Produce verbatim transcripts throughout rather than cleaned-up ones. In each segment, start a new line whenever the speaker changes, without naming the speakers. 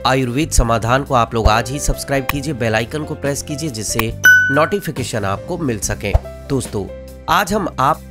आयुर्वेद समाधान को आप लोग आज ही सब्सक्राइब कीजिए, बेल आइकन को प्रेस कीजिए जिससे नोटिफिकेशन आपको मिल सके। दोस्तों, आज हम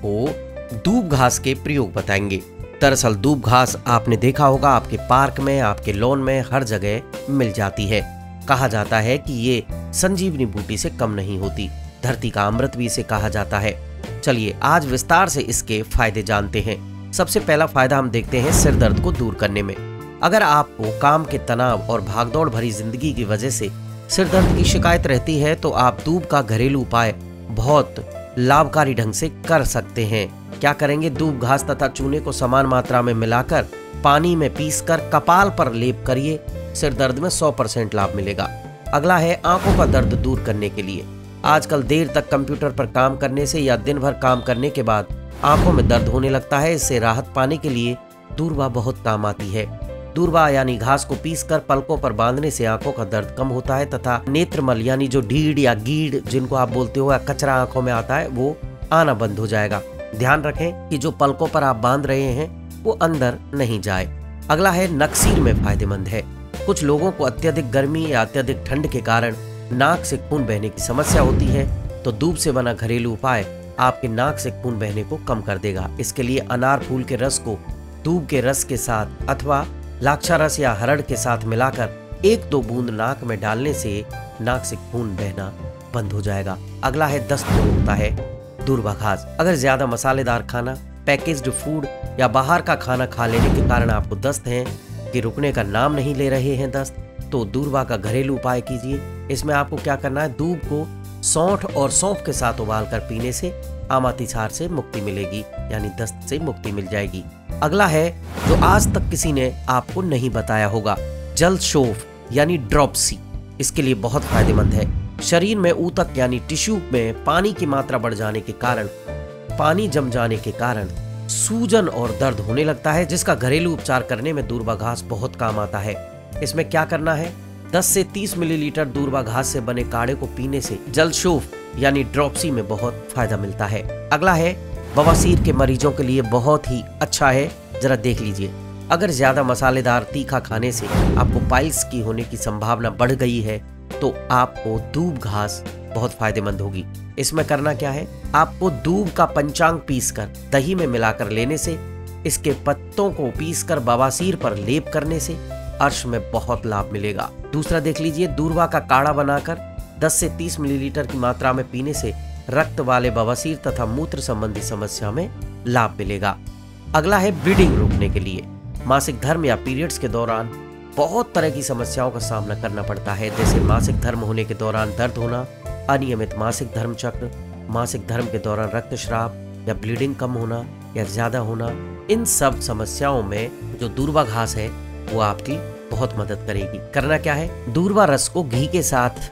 आपको दूब घास के प्रयोग बताएंगे। दरअसल दूब घास आपने देखा होगा आपके पार्क में, आपके लॉन में हर जगह मिल जाती है। कहा जाता है कि ये संजीवनी बूटी से कम नहीं होती, धरती का अमृत भी इसे कहा जाता है। चलिए आज विस्तार से इसके फायदे जानते हैं। सबसे पहला फायदा हम देखते हैं सिर दर्द को दूर करने में। अगर आपको काम के तनाव और भागदौड़ भरी जिंदगी की वजह से सिर दर्द की शिकायत रहती है तो आप दूब का घरेलू उपाय बहुत लाभकारी ढंग से कर सकते हैं। क्या करेंगे? दूब घास तथा चूने को समान मात्रा में मिलाकर पानी में पीसकर कपाल पर लेप करिए, सिर दर्द में सौ परसेंट लाभ मिलेगा। अगला है आंखों का दर्द दूर करने के लिए। आजकल देर तक कंप्यूटर पर काम करने से या दिन भर काम करने के बाद आंखों में दर्द होने लगता है। इससे राहत पाने के लिए दूर्वा बहुत काम आती है। दूर्वा यानी घास को पीसकर पलकों पर बांधने से आंखों का दर्द कम होता है तथा नेत्रमल यानी जो ढीड़ या गीड़ जिनको आप बोलते हो या कचरा आंखों में आता है वो आना बंद हो जाएगा। ध्यान रखें कि जो पलकों पर आप बांध रहे हैं वो अंदर नहीं जाए। अगला है नक्सीर में फायदेमंद है। कुछ लोगों को अत्यधिक गर्मी या अत्यधिक ठंड के कारण नाक से खून बहने की समस्या होती है, तो दूब से बना घरेलू उपाय आपके नाक से खून बहने को कम कर देगा। इसके लिए अनार फूल के रस को दूब के रस के साथ अथवा लाक्षा रस या हरड़ के साथ मिलाकर एक दो बूंद नाक में डालने से नाक से खून बहना बंद हो जाएगा। अगला है दस्त को रोकता है दूर्वा घास। अगर ज्यादा मसालेदार खाना, पैकेज्ड फूड या बाहर का खाना खा लेने के कारण आपको दस्त है कि रुकने का नाम नहीं ले रहे हैं दस्त, तो दूर्वा का घरेलू उपाय कीजिए। इसमें आपको क्या करना है? दूब को सौंठ और सौंफ के साथ उबालकर पीने से आमातिसार से मुक्ति मिलेगी, यानी दस्त से मुक्ति मिल जाएगी। अगला है जो आज तक किसी ने आपको नहीं बताया होगा, जल शोफ यानी ड्रॉपसी। इसके लिए बहुत फायदेमंद है। शरीर में ऊतक यानी टिश्यू में पानी की मात्रा बढ़ जाने के कारण, पानी जम जाने के कारण सूजन और दर्द होने लगता है, जिसका घरेलू उपचार करने में दूर्वा घास बहुत काम आता है। इसमें क्या करना है? दस से तीस मिलीलीटर दूर्वा घास से बने काढ़े को पीने से जलशोफ यानी ड्रॉपसी में बहुत फायदा मिलता है। अगला है बवासीर के मरीजों के लिए बहुत ही अच्छा है। जरा देख लीजिए, अगर ज्यादा मसालेदार तीखा खाने से आपको पाइल्स की होने की संभावना बढ़ गई है तो आपको दूब घास बहुत फायदेमंद होगी। इसमें करना क्या है? आपको दूब का पंचांग पीसकर दही में मिलाकर लेने से, इसके पत्तों को पीसकर बवासीर पर लेप करने से अर्श में बहुत लाभ मिलेगा। दूसरा देख लीजिए, दूर्वा का काढ़ा बनाकर दस से तीस मिलीलीटर की मात्रा में पीने से रक्त वाले बवासीर तथा मूत्र संबंधी समस्या में लाभ मिलेगा। अगला है ब्लीडिंग रोकने के लिए। मासिक धर्म या पीरियड्स के दौरान बहुत तरह की समस्याओं का सामना करना पड़ता है, जैसे मासिक धर्म होने के दौरान दर्द होना, अनियमित मासिक धर्म चक्र, मासिक धर्म के दौरान रक्तस्राव या ब्लीडिंग कम होना या ज्यादा होना। इन सब समस्याओं में जो दूर्वा घास है वो आपकी बहुत मदद करेगी। करना क्या है? दूर्वा रस को घी के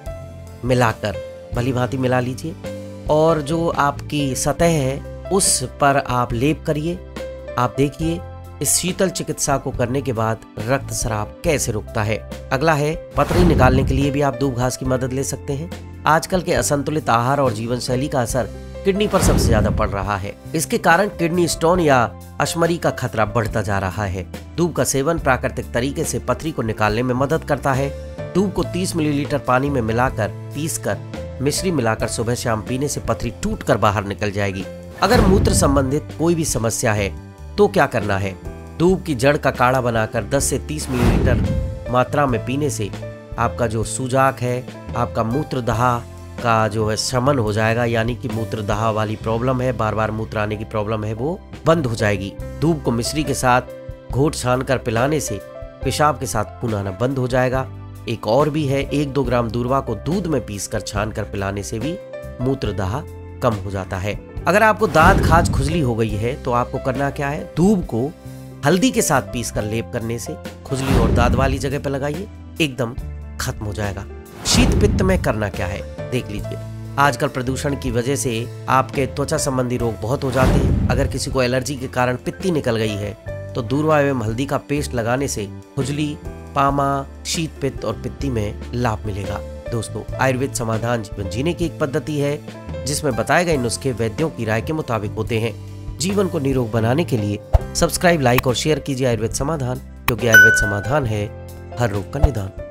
साथ मिलाकर भली भांति मिला लीजिए और जो आपकी सतह है उस पर आप लेप करिए। आप देखिए इस शीतल चिकित्सा को करने के बाद रक्तस्राव कैसे रुकता है। अगला है पथरी निकालने के लिए भी आप दूब घास की मदद ले सकते हैं। आजकल के असंतुलित आहार और जीवन शैली का असर किडनी पर सबसे ज्यादा पड़ रहा है। इसके कारण किडनी स्टोन या अश्मरी का खतरा बढ़ता जा रहा है। दूब का सेवन प्राकृतिक तरीके से पथरी को निकालने में मदद करता है। दूब को तीस मिलीलीटर पानी में मिलाकर पीसकर मिश्री मिलाकर सुबह शाम पीने से पथरी टूटकर बाहर निकल जाएगी। अगर मूत्र संबंधित कोई भी समस्या है तो क्या करना है? दूब की जड़ का काढ़ा बनाकर दस से तीस मिलीलीटर मात्रा में पीने से आपका जो सूजाक है, आपका मूत्रदाह का जो है शमन हो जाएगा, यानी कि मूत्रदाह वाली प्रॉब्लम है, बार बार मूत्र आने की प्रॉब्लम है, वो बंद हो जाएगी। दूब को मिश्री के साथ घोट छान कर पिलाने से पेशाब के साथ खून आना बंद हो जाएगा। एक और भी है, एक दो ग्राम दूर्वा को दूध में पीसकर छान कर पिलाने से भी मूत्रदाह कम हो जाता है। अगर आपको दांत खाज खुजली हो गई है तो आपको करना क्या है? दूब को हल्दी के साथ पीसकर लेप करने से खुजली और दांत वाली जगह पर लगाइए, एकदम खत्म हो जाएगा। शीत पित्त में करना क्या है? देख लीजिए, आजकल प्रदूषण की वजह से आपके त्वचा संबंधी रोग बहुत हो जाते हैं। अगर किसी को एलर्जी के कारण पित्ती निकल गई है तो दूर्वा एवं हल्दी का पेस्ट लगाने से खुजली, पामा, शीत पित्त और पित्ती में लाभ मिलेगा। दोस्तों, आयुर्वेद समाधान जीवन जीने की एक पद्धति है जिसमें बताए गए नुस्खे वैद्यों की राय के मुताबिक होते हैं। जीवन को निरोग बनाने के लिए सब्सक्राइब, लाइक और शेयर कीजिए आयुर्वेद समाधान, क्योंकि आयुर्वेद समाधान है हर रोग का निदान।